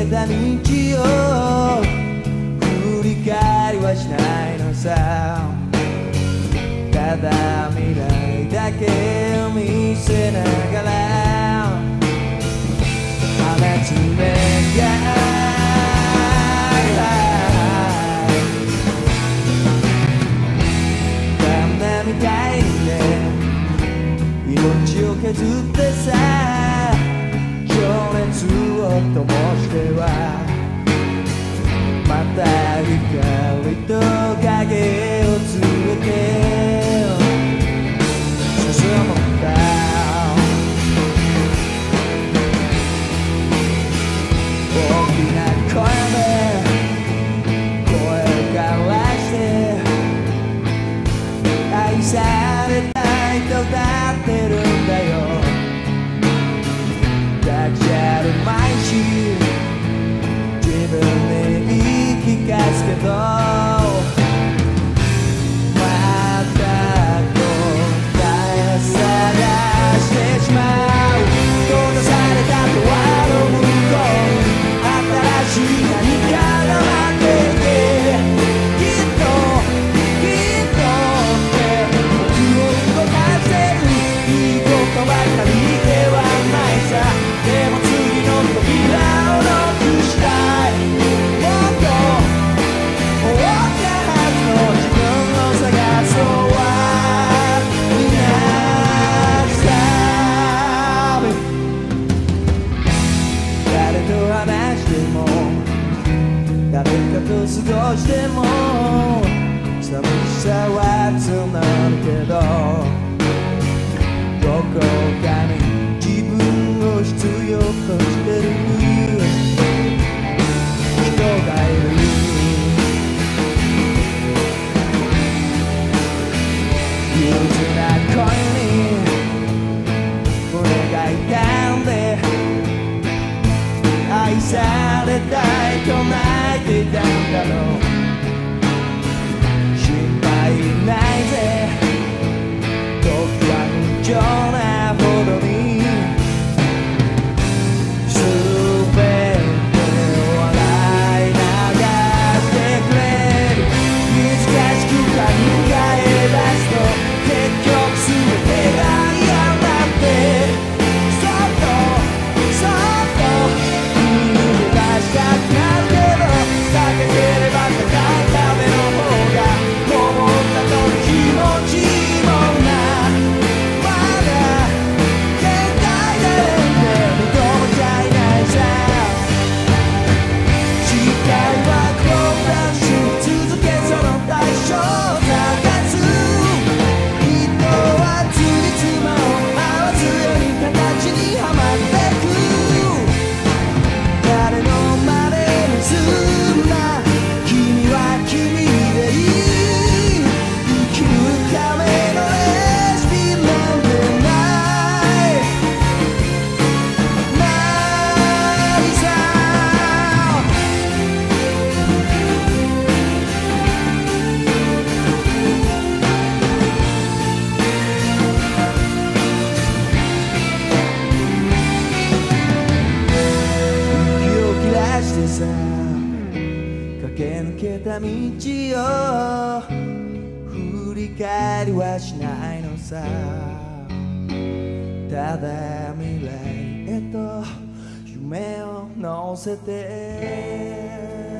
た道を振り返りはしないのさ。ただ未来だけを見せながら放つ願いみたいにね、命を削ってさ、情熱を灯してはまた光と影を連れて進むんだ。大きな声で声を交わして愛されたいと歌ってるんだよ。抱きしゃるまいし自分に言い聞かすけど、また答え探してしまう。閉ざされたドアの向こうに新しい何かが待っていて、きっとばかりではないさ。でも次の扉をノックしたい。もっと大きなはずの自分を探そうは皆さん。誰と話しても誰かと過ごしても寂しさは募るけど、どこかに自分を必要としてる人がいる。憂鬱な声に胸が痛んで愛されたいと泣いていたんだろう。心配ないぜ、時は無情なほどに全て笑い流してくれる。難しく考え出すと結局全てが嫌になって、そっとそっと君に出したくなるけど、避けてれば高い壁の方が登ったと気持ちいいもんな。駆け抜けた道を振り返りはしないのさ。ただ未来へと夢を乗せて